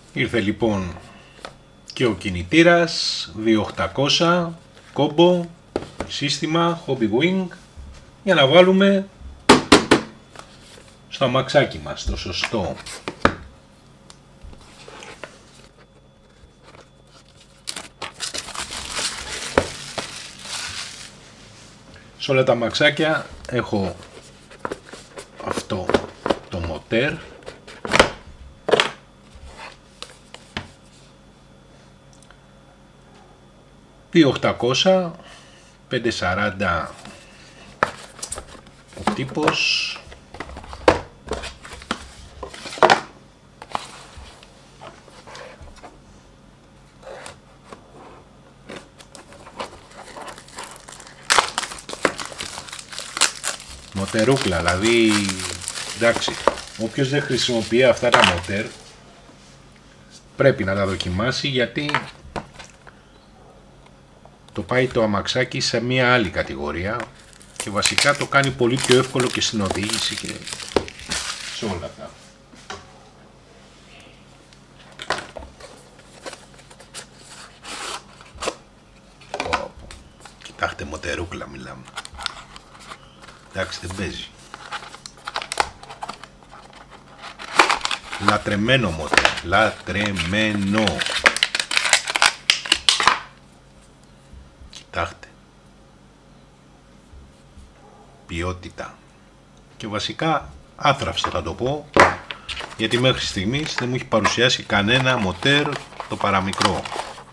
Ήρθε λοιπόν και ο κινητήρας 2800 κόμπο σύστημα Hobbywing για να βάλουμε στο αμαξάκι μας το σωστό. Σε όλα τα αμαξάκια έχω αυτό το μοτέρ, $2.800, 540 ο τύπος, μοτερούκλα, δηλαδή εντάξει, όποιος δεν χρησιμοποιεί αυτά τα μοτέρ πρέπει να τα δοκιμάσει, γιατί το πάει το αμαξάκι σε μια άλλη κατηγορία και βασικά το κάνει πολύ πιο εύκολο και στην οδήγηση και σε όλα αυτά. Κοιτάξτε, μοτερούκλα μιλάμε. Εντάξει, δεν παίζει. Λατρεμένο μοτέρ, λατρεμένο. Κοιτάξτε. Ποιότητα. Και βασικά άθραυστε θα το πω, γιατί μέχρι στιγμής δεν μου έχει παρουσιάσει κανένα μοτέρ το παραμικρό.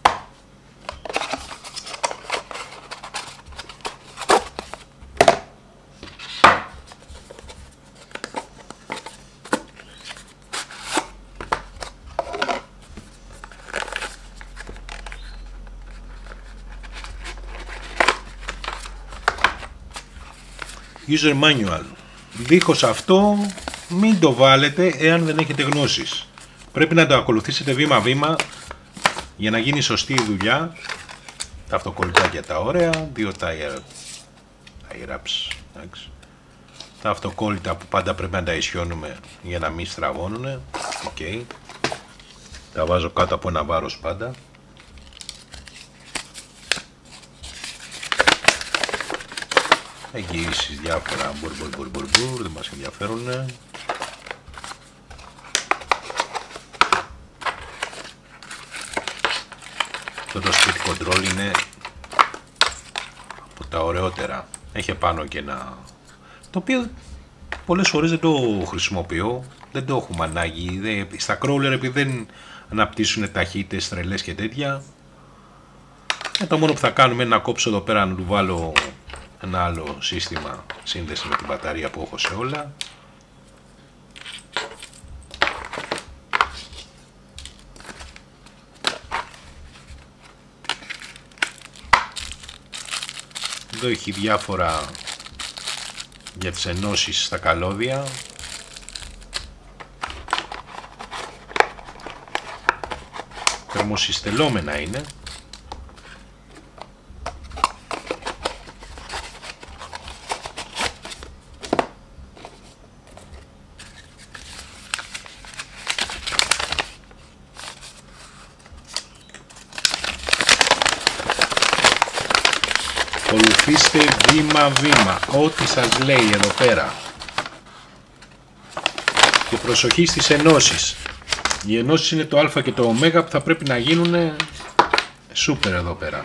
User manual. Δίχως αυτό μην το βάλετε εάν δεν έχετε γνώσεις. Πρέπει να το ακολουθήσετε βήμα-βήμα για να γίνει σωστή η δουλειά. Τα αυτοκολλητάκια τα ωραία, δύο tire wraps. Τα αυτοκόλλητα που πάντα πρέπει να τα ισιώνουμε για να μην στραβώνουνε. Okay. Τα βάζω κάτω από ένα βάρος πάντα. Εγγυήσεις διάφορα μπουρ, δεν μας ενδιαφέρουν. Αυτό το speed control είναι από τα ωραιότερα. Έχει πάνω και ένα, το οποίο πολλές φορές δεν το χρησιμοποιώ, δεν το έχουμε ανάγκη. Στα crawler, επειδή δεν αναπτύσσουν ταχύτητες τρελές και τέτοια, το μόνο που θα κάνουμε είναι να κόψω εδώ πέρα, να του βάλω ένα άλλο σύστημα σύνδεση με την μπαταρία που έχω σε όλα. Εδώ έχει διάφορα για τις ενώσεις στα καλώδια. Θερμοσυστελόμενα είναι. Ακολουθήστε βήμα-βήμα ό,τι σας λέει εδώ πέρα. Και προσοχή στις ενώσεις. Οι ενώσεις είναι το α και το ω που θα πρέπει να γίνουν σούπερ εδώ πέρα.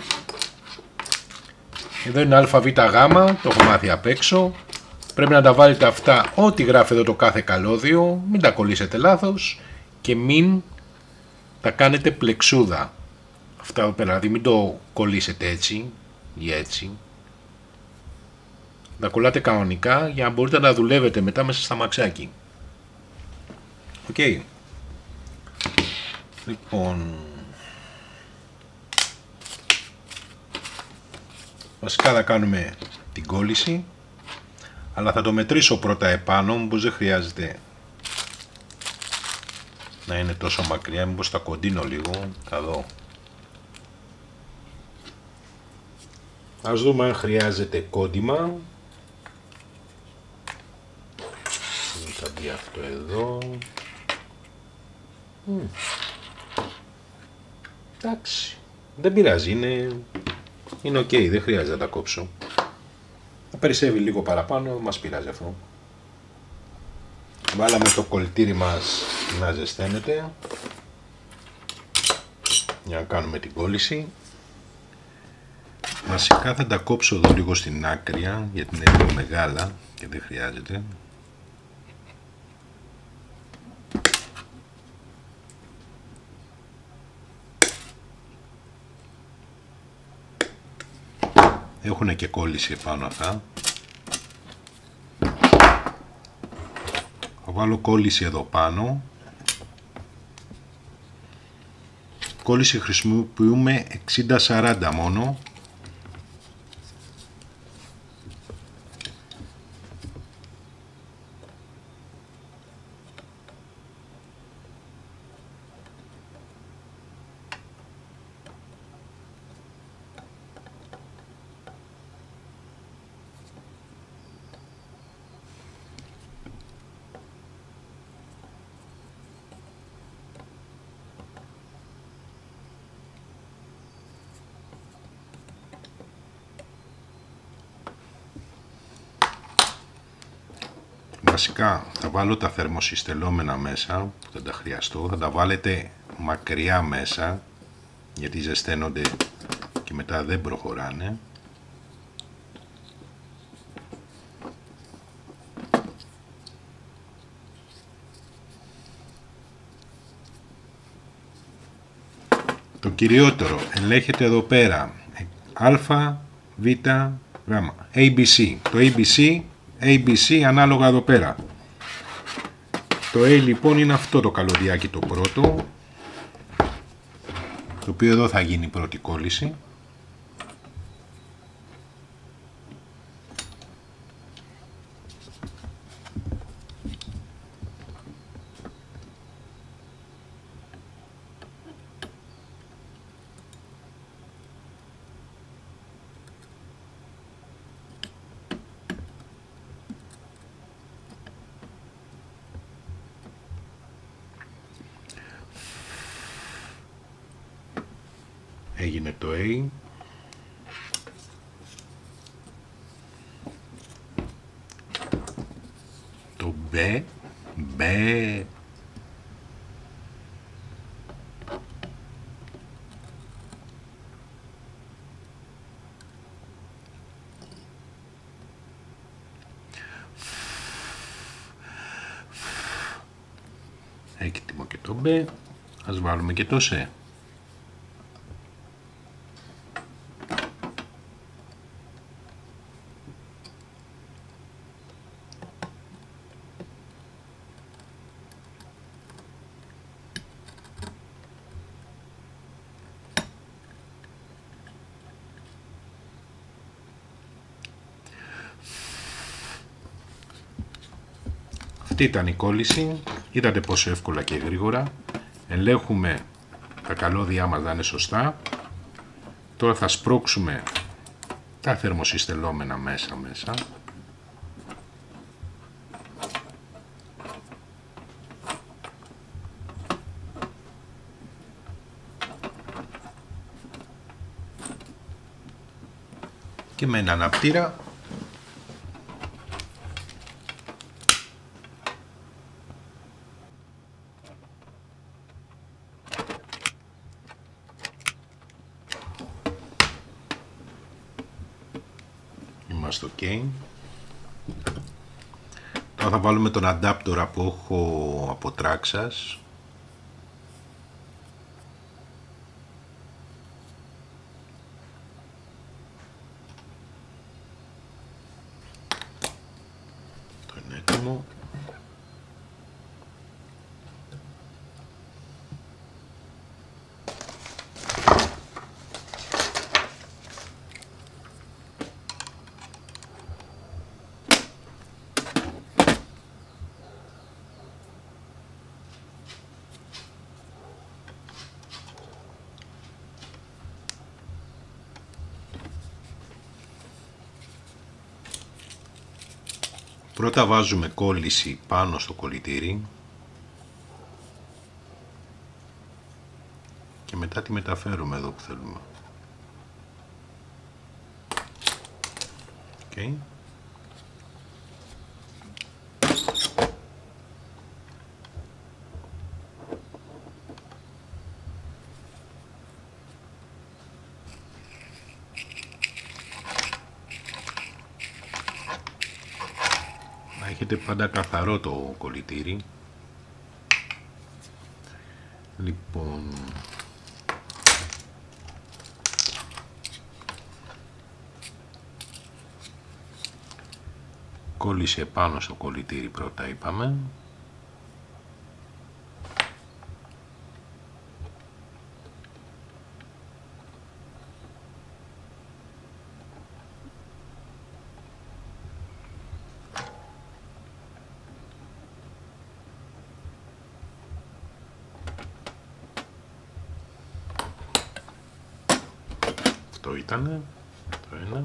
Εδώ είναι αβ γ, το έχω μάθει απ' έξω. Πρέπει να τα βάλετε αυτά ό,τι γράφει εδώ το κάθε καλώδιο. Μην τα κολλήσετε λάθος και μην τα κάνετε πλεξούδα. Αυτά εδώ πέρα, δηλαδή μην το κολλήσετε έτσι ή έτσι. Τα κολλάτε κανονικά για να μπορείτε να δουλεύετε μετά μέσα στα μαξάκι. Οκ. Λοιπόν, βασικά θα κάνουμε την κόλληση, αλλά θα το μετρήσω πρώτα επάνω, μήπως δεν χρειάζεται να είναι τόσο μακριά, μήπως τα κοντίνω λίγο, θα δω. Ας δούμε αν χρειάζεται κόντιμα. Θα μπει αυτό εδώ. Εντάξει, δεν πειράζει, είναι ok, δεν χρειάζεται να τα κόψω. Θα περισσεύει λίγο παραπάνω, μας πειράζει αυτό. Βάλαμε το κολλητήρι μας να ζεσταίνεται για να κάνουμε την κόλληση. Βασικά θα τα κόψω εδώ λίγο στην άκρια γιατί είναι λίγο μεγάλα και δεν χρειάζεται. Έχουν και κόλληση επάνω αυτά. Θα βάλω κόλληση εδώ πάνω. Κόλληση χρησιμοποιούμε 60-40 μόνο. Βασικά θα βάλω τα θερμοσυστελόμενα μέσα που δεν τα χρειαστώ, θα τα βάλετε μακριά μέσα γιατί ζεσταίνονται και μετά δεν προχωράνε. Το κυριότερο ελέγχεται εδώ πέρα α, β, γ, ABC. Το ABC ανάλογα εδώ πέρα. Το A λοιπόν είναι αυτό το καλωδιάκι το πρώτο, το οποίο εδώ θα γίνει η πρώτη κόλληση. Έγινε το A. Το B. Έτοιμο και το B. Ας βάλουμε και το C. Αυτή ήταν η κόλληση, είδατε πόσο εύκολα και γρήγορα. Ελέγχουμε τα καλώδια μας να είναι σωστά. Τώρα θα σπρώξουμε τα θερμοσυστελόμενα μέσα. Και με έναν αναπτήρα είμαστε ok. Τώρα θα βάλουμε τον αντάπτορα που έχω από τράξας. Το είναι έτοιμο. Πρώτα βάζουμε κόλληση πάνω στο κολλητήρι. μετά τη μεταφέρουμε εδώ που θέλουμε. Okay. Να έχετε πάντα καθαρό το κολλητήρι. Λοιπόν, κόλλησε πάνω στο κολλητήρι πρώτα είπαμε. Αυτό ήτανε το ένα.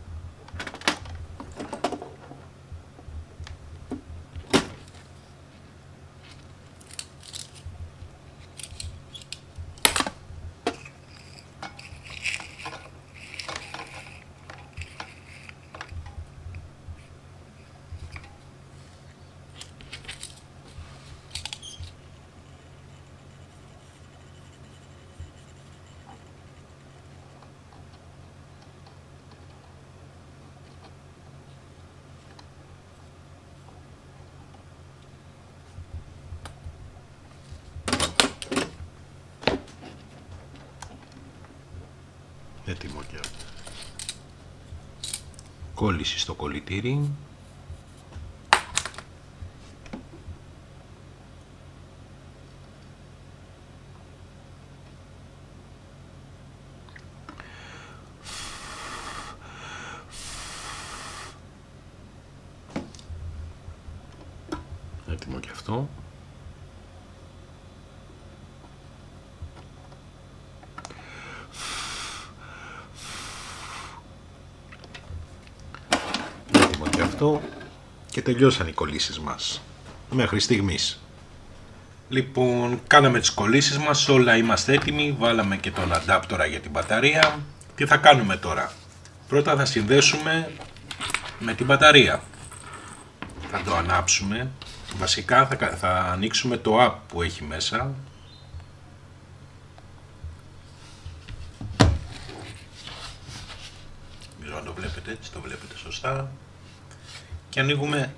Έτοιμο και αυτό. Κόλληση στο κολλητήρι. Έτοιμο και αυτό. Και τελειώσαν οι κολλήσεις μας μέχρι στιγμής. Λοιπόν, κάναμε τις κολλήσεις μας, όλα είμαστε έτοιμοι, βάλαμε και τον αντάπτορα για την μπαταρία. Τι θα κάνουμε τώρα? Πρώτα θα συνδέσουμε με την μπαταρία. Θα το ανάψουμε. Βασικά θα ανοίξουμε το app που έχει μέσα. Νομίζω να το βλέπετε έτσι, το βλέπετε σωστά. Και ανοίγουμε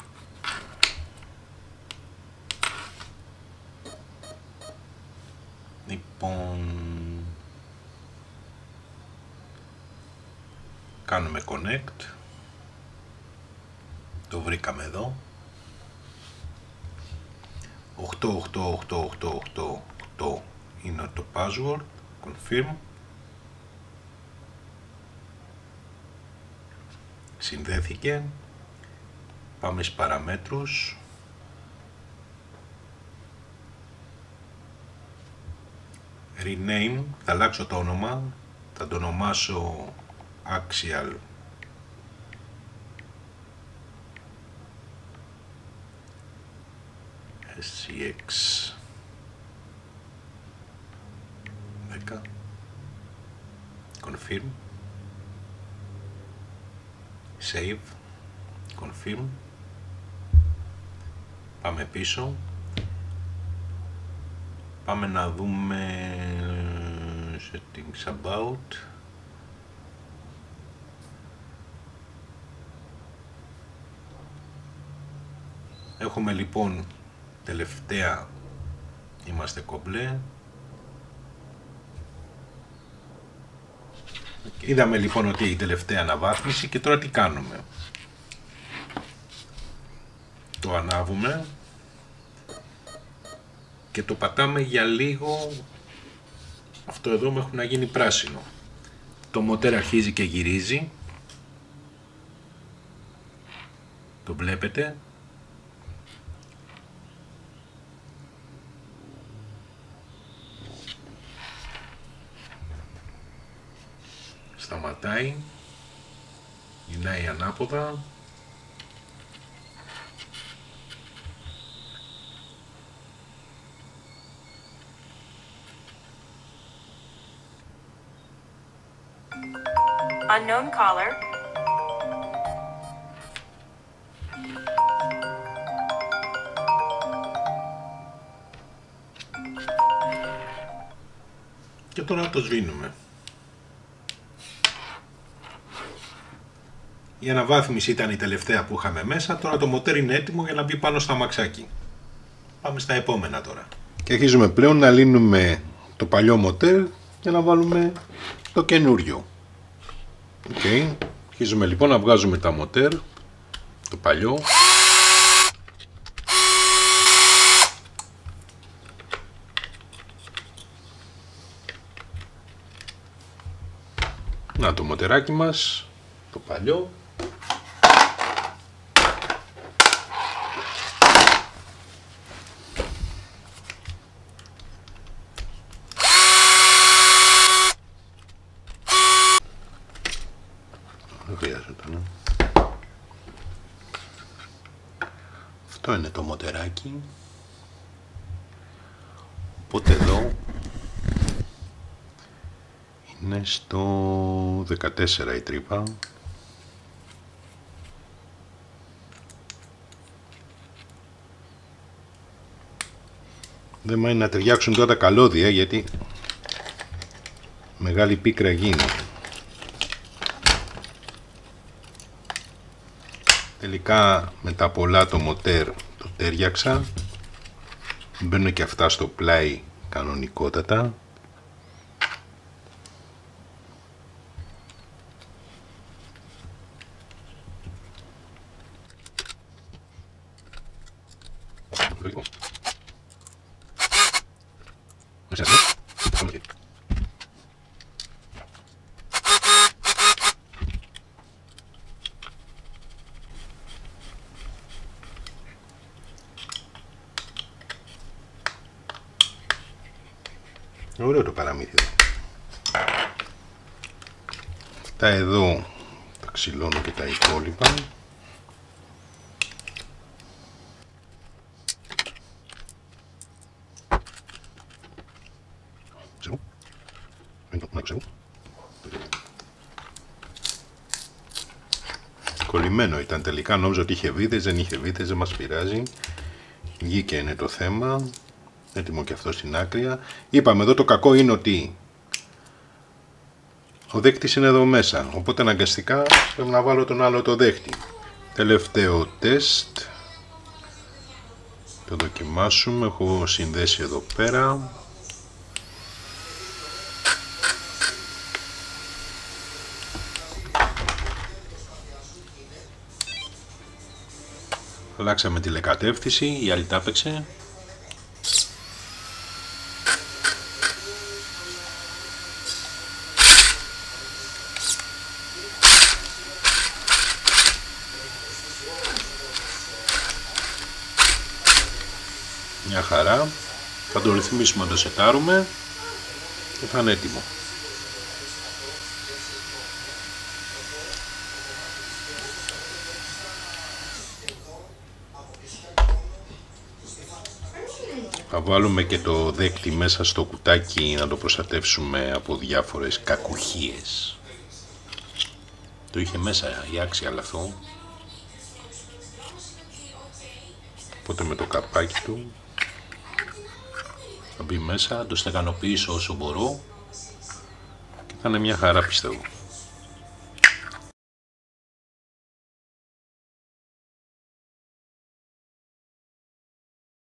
λοιπόν, κάνουμε connect, το βρήκαμε εδώ 88888 είναι το password, confirm, συνδέθηκε. Πάμε στις παραμέτρους. Rename, θα αλλάξω το όνομα, θα το ονομάσω Axial SCX 10. Confirm. Save. Confirm. Πάμε πίσω. Πάμε να δούμε settings about. Έχουμε λοιπόν τελευταία, είμαστε κομπλέ. Είδαμε λοιπόν ότι η τελευταία αναβάθμιση και τώρα τι κάνουμε? Το ανάβουμε και το πατάμε για λίγο. Αυτό εδώ μέχρι να γίνει πράσινο. Το μοτέρ αρχίζει και γυρίζει. Το βλέπετε. Σταματάει. Γυρνάει ανάποδα. Unknown caller. Και τώρα το σβήνουμε. Η αναβάθμιση ήταν η τελευταία που είχαμε μέσα, τώρα το μοτέρ είναι έτοιμο για να μπει πάνω στο αμαξάκι. Πάμε στα επόμενα τώρα. Και αρχίζουμε πλέον να λύνουμε το παλιό μοτέρ για να βάλουμε το καινούριο. Okay. Αρχίζουμε λοιπόν να βγάζουμε τα μοτέρ, το παλιό. Να το μοτεράκι μας, το παλιό. Δεν χρειάζεται. Αυτό είναι το μοτεράκι. Οπότε εδώ είναι στο 14 η τρύπα. Δεν μείνει να ταιριάξουν τώρα τα καλώδια γιατί μεγάλη πίκρα γίνει. Τελικά μετά πολλά το μοτέρ το τέριαξα. Μπαίνουν και αυτά στο πλάι κανονικότατα. Ωραίο το παραμύθι. Αυτά εδώ τα ξυλώνω και τα υπόλοιπα. Κολλημένο ήταν τελικά, νόμιζα ότι είχε βίδες, δεν είχε βίδες, δεν μας πειράζει. Βγήκε είναι το θέμα. Έτοιμο και αυτό στην άκρη. Είπαμε εδώ το κακό είναι ότι ο δέκτης είναι εδώ μέσα, οπότε αναγκαστικά πρέπει να βάλω τον άλλο το δέχτη. Τελευταίο τεστ. Το δοκιμάσουμε, έχω συνδέσει εδώ πέρα. Αλλάξαμε τηλεκατεύθυνση, η άλλη τα έπαιξε. Μια χαρά. Θα το ρυθμίσουμε να το σετάρουμε και θα είναι έτοιμο. Θα βάλουμε και το δέκτη μέσα στο κουτάκι να το προστατεύσουμε από διάφορες κακουχίες. Το είχε μέσα η Axial αυτό. Οπότε με το καπάκι του θα μπει μέσα, το στεγανοποιήσω όσο μπορώ και θα είναι μια χαρά πιστεύω.